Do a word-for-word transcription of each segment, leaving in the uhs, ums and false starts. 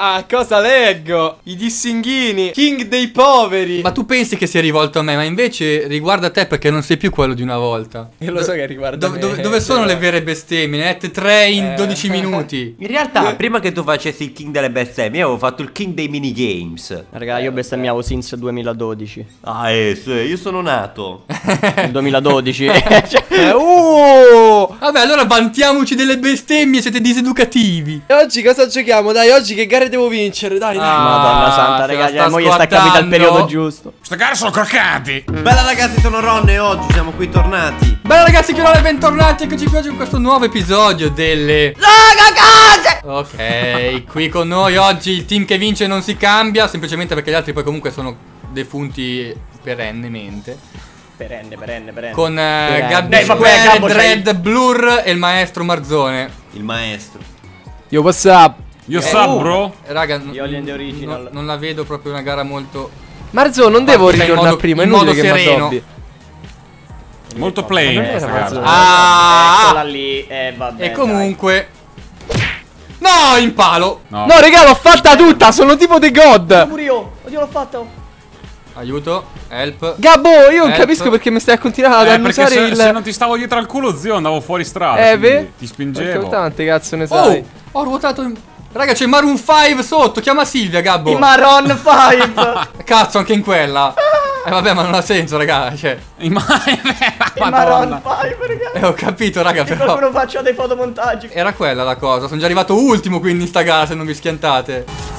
Ah, cosa leggo? I dissinghini, King dei poveri. Ma tu pensi che sia rivolto a me, ma invece riguarda te perché non sei più quello di una volta. Io lo so che riguarda Do me. dove, dove sono le vere bestemmie? Ne dette tre in dodici minuti. In realtà, prima che tu facessi il king delle bestemmie, io avevo fatto il king dei minigames. Raga, io bestemmiavo since duemiladodici. Ah, eh, sì, io sono nato. duemiladodici. eh, uh! Vabbè, allora vantiamoci delle bestemmie, siete diseducativi. E oggi cosa giochiamo? Dai, oggi che gare devo vincere? Dai, dai. Ah, Madonna santa, se la ragazzi, sta mo gli sta capito al periodo giusto. Queste gare sono croccanti. Bella ragazzi, sono Ron e oggi siamo qui tornati. Bella ragazzi, che ora bentornati, eccoci qui oggi in questo nuovo episodio delle Raga, Ok, qui con noi oggi il team che vince non si cambia, semplicemente perché gli altri poi comunque sono defunti perennemente. Perenne, perenne, perenne. Con uh, Gabby Dai, vabbè, Square, Gabbo, Dread, c'hai- Blur e il maestro Marzone. Il maestro. Io what's up? Io so, bro. Raga, n- Io Alien The Original. non, non la vedo proprio una gara molto... Marzo, non devo Partita in ritornare modo- prima, è in inutile modo che mi sereno. addobbi. Molto plain non era questa Marzone. gara. Ah! Eccola lì, eh vabbè. E comunque... No, in palo! No. No, raga, l'ho fatta tutta, sono tipo The God. Pure io, oddio l'ho fatto. Aiuto, help. Gabbo, io non Help. capisco perché mi stai a continuare Eh, ad perché annusare se, il... se non ti stavo dietro al culo, zio, andavo fuori strada. Eh, quindi ve? Ti spingevo. Tante cazzo ne sai. Oh, ho ruotato in... Raga, c'è Maroon cinque sotto, chiama Silvia, Gabbo. I Maroon cinque. Cazzo, anche in quella. Eh vabbè, ma non ha senso, raga, cioè... I ma- I Maroon Madonna. cinque, raga. Eh, ho capito, raga, Che però... qualcuno faccia dei fotomontaggi. Era quella la cosa, sono già arrivato ultimo quindi in sta gara se non vi schiantate.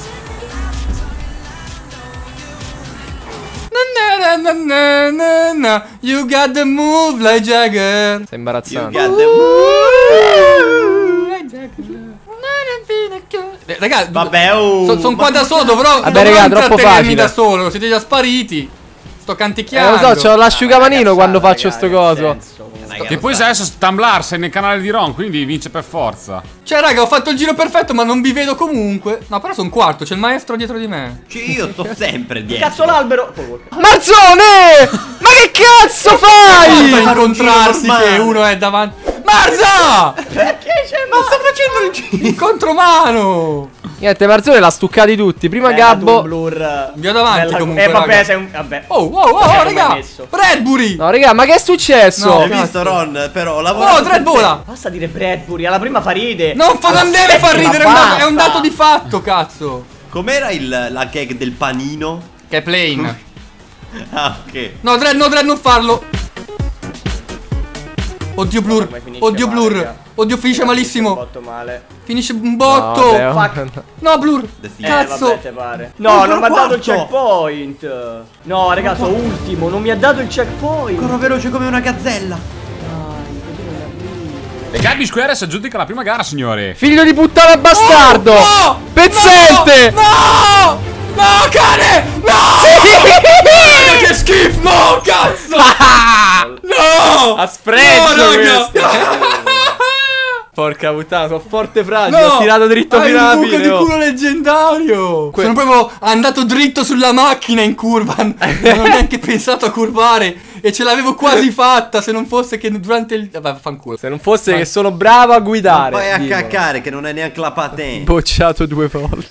Na na na na na, you got the move like Jagger. Sei You imbarazzante. got the Eh, Raga, Vabbè, oh. so- sono Ma qua da solo, dovrò, Vabbè, dovrò raga, troppo intrattenermi facile. da solo, siete già spariti. Sto Eh, canticchiando. lo so, c'ho l'asciugamanino quando Ragazzi, faccio sto raga, coso. nel senso, Raga, Che poi se adesso Tumblar sei nel canale di Ron, quindi vince per forza. Cioè, raga, ho fatto il giro perfetto, ma non vi vedo comunque. No, però sono quarto, c'è il maestro dietro di me. Cioè, io sto sempre dietro. Cazzo l'albero. Marzone! Ma che cazzo fai? Basta fare un giro incontrarsi normale. che uno è davanti. Marza! Perché c'è Ma sto facendo il giro. In contromano! Niente, Marzone l'ha stuccati tutti. Prima Gabbo. Blur. Vi ho davanti comunque, Eh vabbè, raga. sei un vabbè. Oh, wow, wow, Perché oh, non raga! m'hai messo? Bradbury! No, raga, ma che è successo? No. Hai visto Ron? Però ho lavorato. Oh, Dread per te. vola! Basta dire Bradbury, alla prima fa ride. Non, fa, non deve far Ma ridere, è un, dato, è un basta. dato di fatto, cazzo! Com'era il, la gag del panino? Che è plain. Ah, ok. No, Dread, no, Dread, non farlo! Oddio, Blur! Come finisce Oddio, male, Blur! raga. Oddio, finisce Un malissimo! botto male. Finisce un botto! No, Fuck. No, Blur! The Eh, Cazzo! vabbè, te pare. No, Oh, non mi ha sono dato il quarto. checkpoint. No, ragazzi, sono ultimo, non mi ha dato il checkpoint. Corro veloce come una gazzella. E Gabby Square si aggiudica la prima gara, signore. Figlio di puttana bastardo! Oh, no! Pezzente! No! No, cane! No! Raga, che schifo! No, cazzo! No! Ha sfregio No, raga! questo. Porca puttana, sono forte fragile. No! Ho tirato dritto Hai fino alla un buco fine. di oh. culo leggendario! Que- Sono proprio andato dritto sulla macchina in curva. Non ho neanche pensato a curvare. E ce l'avevo quasi fatta. Se non fosse che durante il. Vabbè, fanculo. Se non fosse che sono bravo a guidare. Vai a dicono. caccare che non è neanche la patente. Bocciato due volte.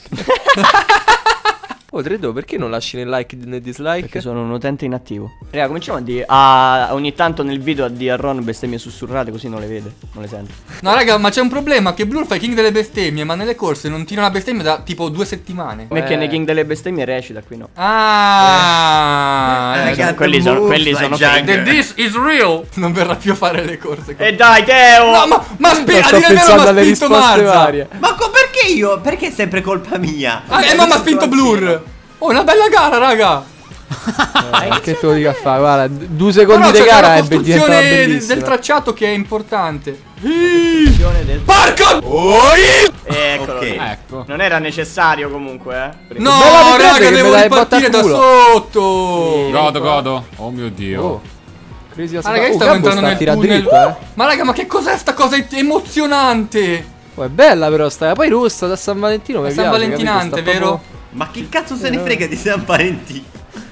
Oh, Dredo, perché non lasci né like né dislike? Perché sono un utente inattivo. Raga, cominciamo a dire a ogni tanto nel video a dire a Ron bestemmie sussurrate così non le vede, non le sente. No, raga, ma c'è un problema. Che Blur fa i king delle bestemmie. Ma nelle corse non tira una bestemmia da tipo due settimane. Perché Eh. nei King delle bestemmie recita qui no. Ah, Eh, eh, raga, quelli sono- quelli sono Jagger. this is real. Non verrà più a fare le corse. E dai, Teo! No, ma, ma spi- a Sto dire il vero pensando mi alle ha spinto risposte Marza. varie. Ma co- perché io? Perché è sempre colpa mia? Ah, eh, ma mi ha spinto Blur. Oh, una bella gara, raga. Eh, che te lo dico a fare? Guarda, d- due secondi Però di c'è gara la è diventata costruzione del bellissima. tracciato che è importante. Del... Porco! Eccolo Ok. lì. Ecco. Non era necessario comunque, eh. No, Bella vedere raga, che devo me dai botta ripartire al da culo. sotto. Godo, godo. Oh mio dio. Oh. Crazy as Ah, raga, io fuck. stavo Oh, Gabbo entrando sta a nel tirare tunnel. dritto, eh. Ma raga, ma che cos'è sta cosa emozionante? Oh, è bella però sta. Poi rossa da San Valentino mi È San piace, Valentinante, capito? Sta vero? proprio- Ma che cazzo se ne frega di San Valentino?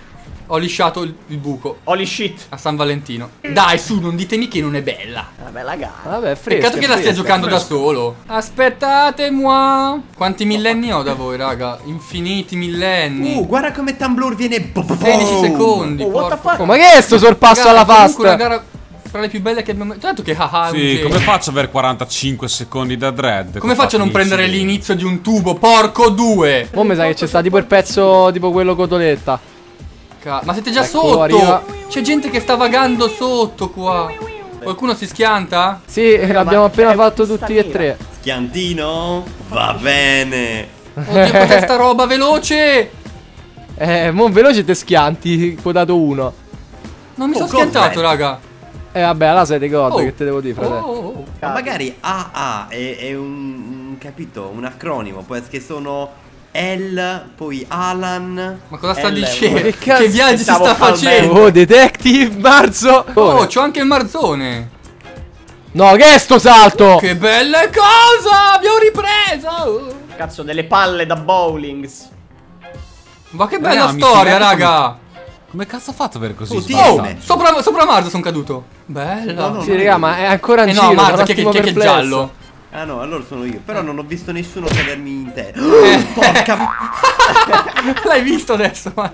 Ho lisciato il, il buco Holy shit. a San Valentino. Dai, su, non ditemi che non è bella. Una bella gara. Vabbè, è fresca. Peccato che è la stia fresca. giocando da solo. Aspettate, moi. Quanti millenni ho da voi, raga? Infiniti millenni. Uh, guarda come Tumblr viene. sedici secondi. Oh, what the porco. fuck? Oh, ma che è sto sorpasso Raga, alla comunque una fast? gara tra le più belle che abbiamo. Tanto che haha. è un Sì, genio. come faccio ad avere quarantacinque secondi da Dread? Come faccio a non prendere l'inizio di un tubo? Porco due. Mo' mi sa che c'è sta tipo il pezzo tipo quello cotoletta. Ca- Ma siete già Eccolo, sotto. arriva. C'è gente che sta vagando sotto qua. Qualcuno si schianta? Sì, l'abbiamo appena è fatto questa tutti e mira. tre. Schiantino? Va bene. Oddio, cos'è sta roba veloce? Eh, mo' veloce te schianti, quotato uno. Non mi Oh, sono schiantato, God, raga. Eh vabbè, allora sei di God, Oh. che te devo dire, fratello. Oh, oh, oh. Ma magari A A è, è un, un- capito, un acronimo. Può essere che sono L, poi Alan. Ma cosa sta L, dicendo? ma Che, che cazzo viaggi si stavo sta falmendo? facendo? Oh, detective, Marzo. Oh, c'ho anche il marzone. No, che è sto salto? Che belle cosa! Abbiamo ripreso! Oh. Cazzo, delle palle da bowlings. Ma che Raga, bella mi storia, spiegate raga! Come cazzo ha fatto ad avere così Oh, sbagliato? Oh, sopra, sopra Marzo sono caduto. Bella. No, no, Sì, raga, ma è ancora in Eh giro. no, sono Marzo, un chi è che attimo chi è che è il perplesso. giallo? Ah no, allora sono io. Però non ho visto nessuno cadermi in te. Eh. Porca. L'hai visto adesso, ma.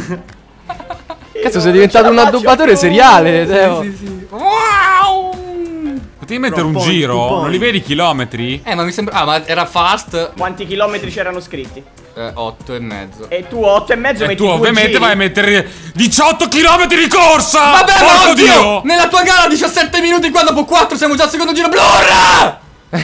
Cazzo, sei diventato un addobbatore seriale, Teo. Sì, sì. Wow! Potevi mettere un Point to giro? point. Non li vedi i chilometri? Eh, ma mi sembra. Ah, ma era fast. Quanti chilometri c'erano scritti? Eh, otto e mezzo. E tu otto e mezzo E metti tu due ovviamente giri. vai a mettere diciotto chilometri di corsa! Vabbè, ma Porco oddio! Dio! Nella tua gara diciassette minuti qua dopo quattro siamo già al secondo giro. Blur!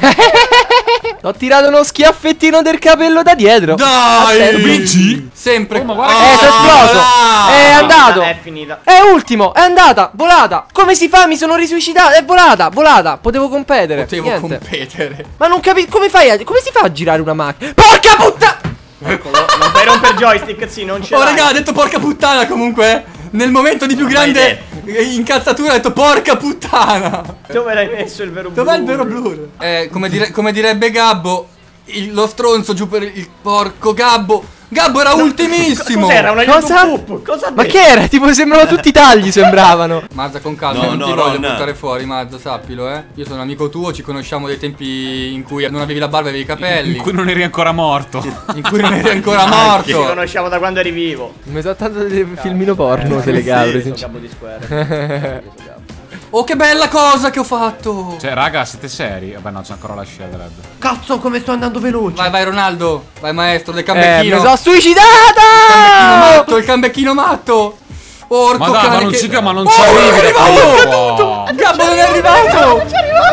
Ho tirato uno schiaffettino del capello da dietro. Dai! B G? Sempre. Oh, ma guarda Ah, Eh, si è esploso. là! È andato. È finita. È ultimo, è andata, volata. Come si fa? Mi sono risuicidato. È volata, volata. Potevo competere. Potevo Niente. competere. Ma non capisco. Come fai a. Come si fa a girare una macchina? Porca puttana! Eccolo. Non puoi rompere joystick, sì, non ce Oh, l'hai. raga, ha detto porca puttana comunque. eh. Nel momento di più grande incazzatura ha detto porca puttana. Dove l'hai messo il vero blu? Dov'è il vero blur? Eh, come, dire- come direbbe Gabbo, il- lo stronzo giù per il, il porco Gabbo. Gabbo era ultimissimo. Cos'era? Una Cosa? YouTube? Cosa ha Ma detto? che era? Tipo sembrano tutti tagli, sembravano. Mazza, con calma, No, non no, ti no, voglio no. buttare fuori, Mazza, sappilo, eh. Io sono amico tuo, ci conosciamo dai tempi in cui non avevi la barba e avevi i capelli. In cui non eri ancora morto. In cui non eri ancora Ci morto. conosciamo da quando eri vivo. Mi sa tanto del filmino porno, Eh, se le sì, capre, sono sincer- capo di square. Oh, che bella cosa che ho fatto. Cioè, raga, siete seri? Vabbè, no, c'è ancora la scia Dread. Cazzo, come sto andando veloce. Vai, vai, Ronaldo. Vai, maestro del Eh, mi cambecchino. sono Il cambecchino suicidata! matto, il cambecchino matto. Porco Ma dai, cane ma non che- ci ma non Oh, ci è arrivi da arrivato! qua. Gabbo non è arrivato.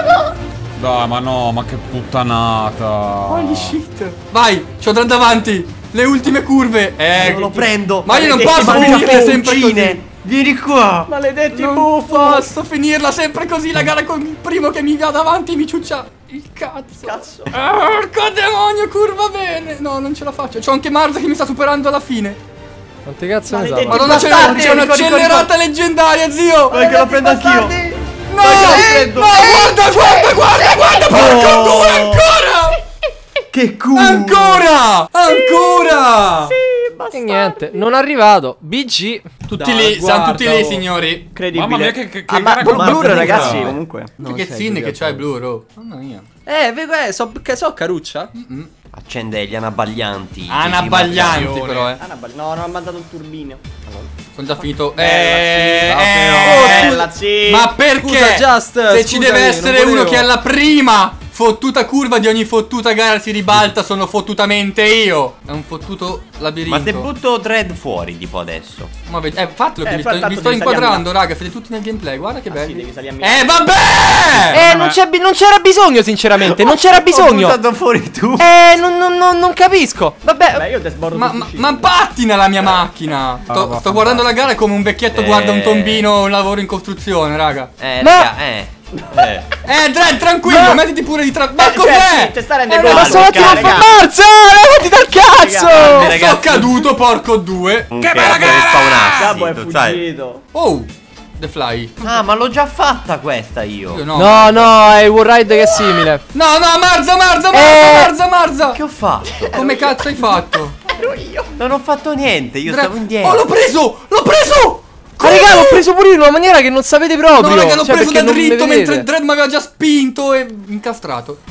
Dai, ma no, ma che puttanata. Holy shit. Vai, c'ho da davanti. Le ultime curve. Eh, Non lo prendo. ma io non Maledetti posso bambini finirle sempre Faucine. così. Vieni qua. Maledetti Non buffo. posso finirla sempre così la gara con il primo che mi va davanti e mi ciuccia il cazzo. Cazzo. Porco demonio, curva bene. No, non ce la faccio. C'ho anche Marza che mi sta superando alla fine. Quante cazzo ne Maledetti sa? Madonna, c'è, bastardi, c'è ricordi, un'accelerata leggendaria, zio. Vai che lo prendo anch'io. No, Vai che lo no, prendo. guarda, guarda, guarda, guarda, porco No. due, ancora. Che culo. Ancora, ancora. E niente, non arrivato. B G. Tutti Dai, lì, siamo guarda, tutti lì, oh. signori. Incredibile. Mamma mia, che- che- che ah, ma gara Blur, con Blur, Marco ragazzi, Luca. comunque. Ma che zinne che c'hai, Blue, oh. Mamma mia. Eh, ve- so, so caruccia? Accende gli anabaglianti. Anabaglianti però, eh. Ah, no, no, non ha mandato il turbino. Sono già finito. Bella, Eh, sì. eh, Oh, eh. bella, sì. Ma perché? Scusa, Just, Se ci scusami, deve non essere uno volevo. che alla prima fottuta curva di ogni fottuta gara si ribalta, sono fottutamente io. È un fottuto labirinto. Ma se butto Dread fuori, tipo adesso. Ma vedi, eh, fatelo che Eh, vi fa- sto, tanto vi sto devi salire a inquadrando, raga. Siete tutti nel gameplay. Guarda che Ah, bello. sì, devi salire a Milano. Eh, vabbè! Eh, non, c'è bi- non c'era bisogno, sinceramente. Non c'era Ho bisogno. buttato fuori tu. Eh, non, non- non- non capisco. Vabbè. Beh, io te sbordo Ma, sul ma, fucile. ma pattina la mia macchina. Sto, va, sto guardando la gara come un vecchietto Eh. guarda un tombino, un lavoro in costruzione, raga. Eh, Ma- raga, eh. Eh. Eh, Dred, tranquillo, Ma- mettiti pure di tra. Ma Eh, cos'è? cioè, sì, te sta rendendo Eh, conto. ma Ma sono attimo a raga. Marza! Levati dal cazzo! Raga, ragazzi. Sto caduto, porco due. Che bella gara! Gabbo è spawnassi, sai. fuggito. Oh, The Fly. Ah, ma l'ho già fatta questa io. Io no. No, no, è il Warride che è simile. No, no, Marza, Marza, Marza, Eh. Marza, Marza. Che ho fatto? Come cazzo hai fatto? Ero io. Non ho fatto niente, io Dre- stavo indietro. Oh, l'ho preso! L'ho preso! Ma raga, l'ho preso pure io in una maniera che non sapete proprio. No, raga, l'ho Cioè, preso perché da non mi dritto vedete. mentre Dredd mi aveva già spinto e incastrato.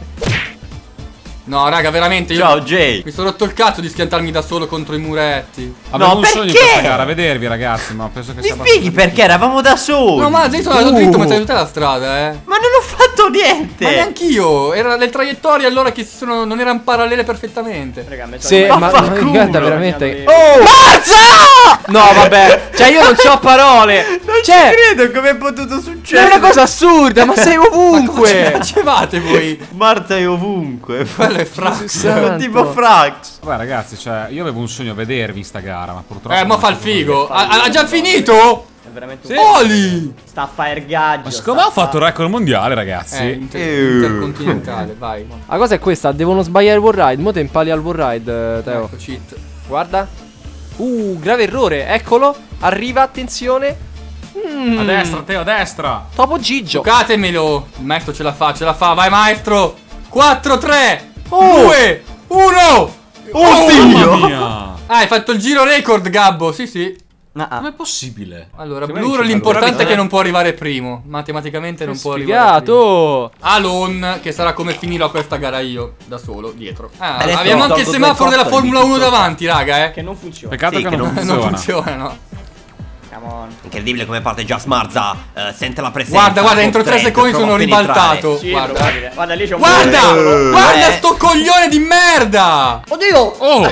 No, raga, veramente io Ciao Jay. mi sono rotto il cazzo di schiantarmi da solo contro i muretti. Avevo No, un sogno in perché? questa gara, vedervi ragazzi, ma penso che Mi sia spieghi abbastanza- perché eravamo da soli? No, ma Jay sono andato dritto mentre tutta la strada, eh. Ma non ho fatto niente. Ma neanch'io, erano le traiettorie allora che si sono, non erano parallele perfettamente. Raga, mi sa Sì, che- ma, ma Vaffanculo. guarda veramente. Oh! Marza! No, vabbè. Cioè, io non c'ho parole. Non Cioè, ci credo, come è potuto è succedere? una cosa assurda, ma sei Ma come ci ovunque. facevate voi? Marta è ovunque. Quello è Frank. Santo. Tipo Frax. Vabbè ragazzi, cioè, io avevo un sogno a vedervi in sta gara, ma purtroppo... Eh, ma non fa il posso figo. vedere. Ha, ha già finito? È veramente Sì. un... Oli! Sta a fare gaggio. Ma secondo me ho fatto il record mondiale, ragazzi. Eh, inter- Eh. intercontinentale, vai. La cosa è questa, devono sbagliare il wall ride. Mo te impali al wall ride, eh, Teo. Ecco, cheat. Guarda. Uh, grave errore. Eccolo. Arriva, attenzione. Mm. A destra, Teo, a destra. Topo Gigio. Giocatemelo. Il maestro ce la fa, ce la fa. Vai, maestro. quattro, tre, Oh. due, uno. Mamma mia. Ah, hai fatto il giro record, Gabbo. Sì, sì. Ah, ah. Com'è possibile? Allora, Che Blur vai l'importante dicendo? è che non può arrivare primo. Matematicamente non può arrivare primo. Sfigato. Alon, che sarà come finirò questa gara io, da solo, dietro. Ah, Adesso abbiamo anche il tolgo semaforo due della coppe di Formula uno tutto. davanti, raga, eh. Che non funziona. Peccato Sì, che, che non non funziona. Non funziona, no. Come on. Incredibile come parte già Smarza. eh, sente la presenza. Guarda, guarda, entro tre Dredd, secondi prova sono a penetrare. ribaltato. Sì, Guarda. probabile. Guarda, lì c'è un Guarda! Eh. Guarda Eh. sto coglione di merda! Oddio! Oh!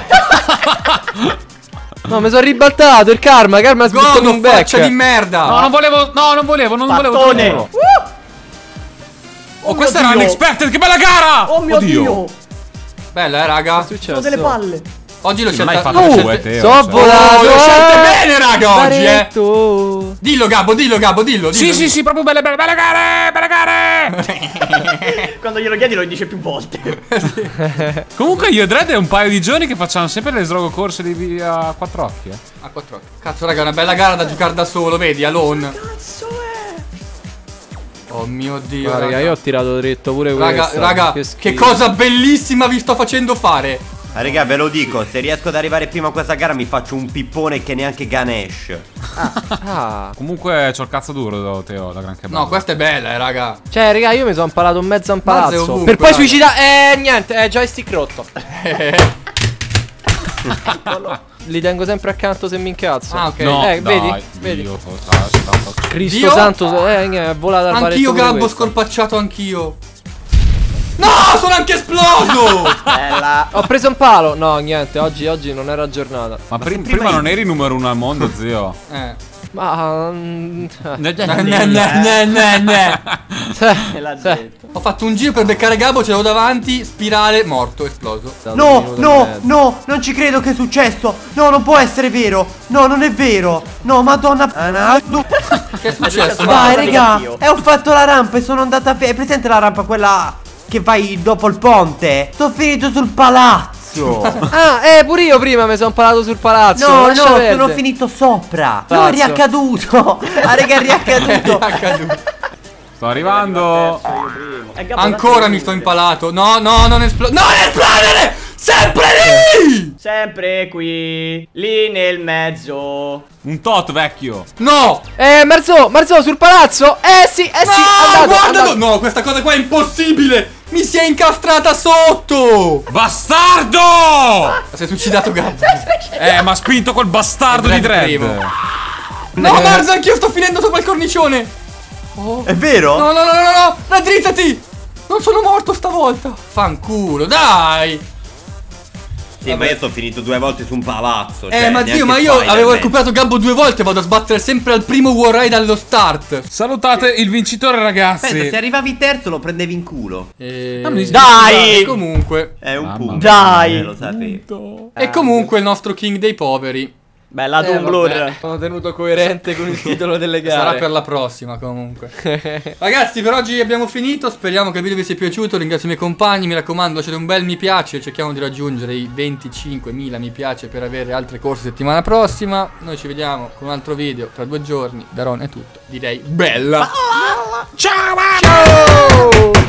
No, mi sono ribaltato. Il karma. Il karma ha sbuttato Godo, un back. faccia di merda! No, non volevo, no, non volevo, non volevo. Fattone! no. Uh! Oh, questa mio era Dio. unexpected, che bella gara! Oh mio Oddio. Dio! Bella, eh, raga. Che è successo? Sono delle palle! Oggi l'ho Non hai scelta. fatto l'ho tu, scelte- eh, Teo. So cioè. volato. Oh, l'ho scelte eh. bene, raga, oggi, eh. Baretto. Dillo, Gabbo, dillo, Gabbo, dillo, dillo. Sì, sì, sì, proprio belle, belle, belle gare, belle gare! Quando glielo chiedi lo dice più volte. Comunque io e Dredd è un paio di giorni che facciamo sempre le srogo corse di via quattro occhi, eh. A quattro occhi. Cazzo, raga, è una bella gara da giocare da solo, vedi, Alone. Cazzo è? Oh mio Dio, Ma raga, raga. io ho tirato dritto pure Raga, questa. raga, che, schifo. cosa bellissima vi sto facendo fare. Ah, raga, ve lo dico, se riesco ad arrivare prima a questa gara mi faccio un pippone che neanche Ganesh. Ah. Comunque c'ho il cazzo duro, Teo, da gran kebab. No, questa è bella, eh, raga. Cioè, raga, io mi sono impalato in mezzo a un Mazza è palazzo. ovunque, Per poi raga. suicidare. Eh, niente, è joystick rotto. Li tengo sempre accanto se mi incazzo. Ah, ok. No, Eh, dai, vedi, vedi. Dio, sta- sta- sta- Cristo Dio? santo, eh, è volata al baretto Anch'io, pure Gabbo, questa. scorpacciato anch'io. No, sono anche esploso. Bella! Ho preso un palo. No, niente, oggi, oggi non era giornata. Ma, prim- prima prima io- non eri numero uno al mondo, zio. eh. Ma. mm, Ne, ne, ne, ne, ne, ne. Me l'ha Sì. detto. Ho fatto un giro per beccare Gabbo, ce l'avevo davanti, spirale, morto, esploso. un No, minuto e no, mezzo. no, non ci credo che è successo. No, non può essere vero. No, non è vero. No, madonna. No. Che è successo? Dai, Guarda, raga, anch'io. eh, ho fatto la rampa e sono andata a... È presente la rampa quella che vai dopo il ponte? Sono finito sul palazzo. Ah, eh, pure io prima mi sono impalato sul palazzo. No, lascia no, perdere. sono finito sopra. No, Pazzo. è riaccaduto. Ah, raga, è riaccaduto. È accaduto. Sto arrivando. Eh, Gabbo, Ancora tanto mi sto è impalato. No, no, non esplodere. Non esplodere! Sempre lì! sempre qui, lì nel mezzo. Un tot, vecchio. No! Eh, Marzo, Marzo, sul palazzo. Eh, sì, eh, sì. No, andato, guarda! andato. No, questa cosa qua è impossibile! Mi si è incastrata sotto! Bastardo! Si è suicidato Gabbo. Eh, ma ha spinto quel bastardo È di Dredd Dredd. primo. No, Marzo, anch'io sto finendo sopra il cornicione! È vero? No, no, no, no, no, no! Raddrizzati! Non sono morto stavolta! Fanculo, dai! Sì, ma io sono finito due volte su un palazzo. Eh, cioè, ma neanche zio, ma io Spider-Man. avevo recuperato Gabbo due volte. Vado a sbattere sempre al primo war ride allo start. Salutate il vincitore, ragazzi. Aspetta, se arrivavi terzo lo prendevi in culo. E... Ah, mi- Dai! E comunque. È un Mamma punto. mia. Dai! Eh, lo sapevo. E comunque il nostro king dei poveri. Bella tu, Eh, Blur. vabbè, sono tenuto coerente con il titolo delle gare. Sarà per la prossima comunque. Ragazzi, per oggi abbiamo finito. Speriamo che il video vi sia piaciuto. Ringrazio i miei compagni. Mi raccomando, lasciate un bel mi piace. Cerchiamo di raggiungere i venticinquemila mi piace per avere altre corse settimana prossima. Noi ci vediamo con un altro video tra due giorni. Da Ron è tutto. Direi bella. Ciao! Ciao!